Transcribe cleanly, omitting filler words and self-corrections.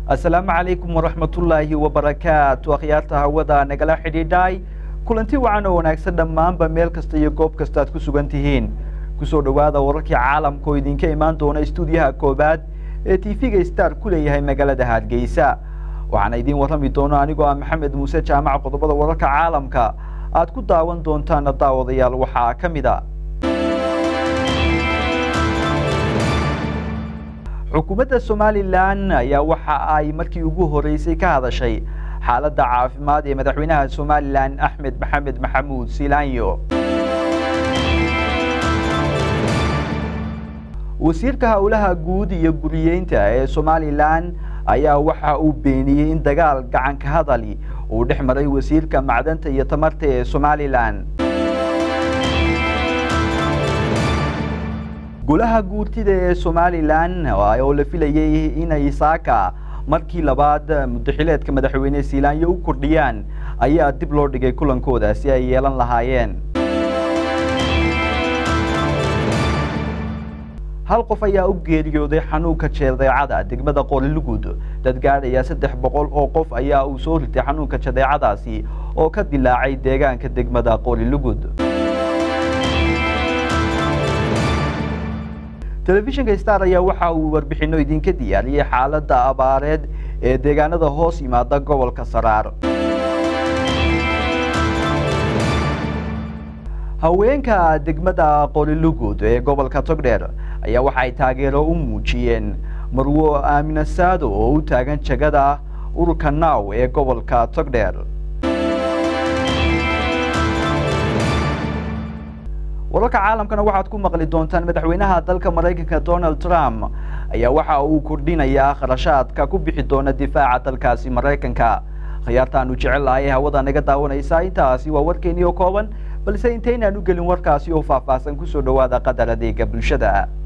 السلام عليكم ورحمة الله وبركاته أخيارتا هودا نقلا حديداي كلنتي وعنا وناكسر دمان بميل كستا يقوب كستات كسوغانتيهين كسو دوادا وركي عالم كويدين كيمان دونا استوديوها كوباد تيفيغا ستار كولي هاي مقالة دهاد جيسا وعنا يدين ورمي دونا أنيقوا محمد موسى جامع قطبادا وركي عالمكا آدكو داوان دونتان الداو ضيال وحا كمدا xukuumadda Somaliland ayaa waxa ay markii ugu horeysay ka hadashay xaaladda caafimaad ee madaxweynaha Somaliland Axmed Maxamed Maxamuud Siilaanyo wasiirka hawlaha guud iyo guriyeynta ee Somaliland ayaa waxa uu beeniyay in dagaal gacan ka hadali uu dhex maray wasiirka macdanta iyo tamarta ee Somaliland golaha guurtida ee Somaliland oo la filayay inay saaka markii labaad muddaxileedka madaxweyne Siilaanyo u kordhiyaan ayaa dib loo dhigay kulankooda si ay yeelan lahaayeen hal qof ayaa u geeriyooday xanuunka jadeecada degmada Qorilugud dad gaadhaya 300 oo qof ayaa u soo ritay xanuunka jadeecadaasi oo ka dilaacay deegaanka degmada Qorilugud telefishinka Star ayaa waxa uu warbixino idinka diyaariyay xaaladda abaareed ee deegaanada hoos yimaada gobolka Saraar haweenka degmada Qorilugud ee gobolka Togdheer ayaa waxa ay taageero u muujiyeen Marwo Aamina Saado oo u taagan jagada ururka Naaw ee gobolka Togdheer wararka caalamkana waxaad ku maqli doontaan madaxweynaha dalka Mareykanka Donald Trump ayaa waxa uu kordhinayaa kharashaadka ku bixi doona difaaca dalkaasi Mareykanka khiyaartaan u jecelahay hawada naga daawanaysa intaasi waa warkeeni oo kooban balse intaynaan u gelin warkaasi oo faahfaahsan ku soo dhawaada qadar adeega bulshada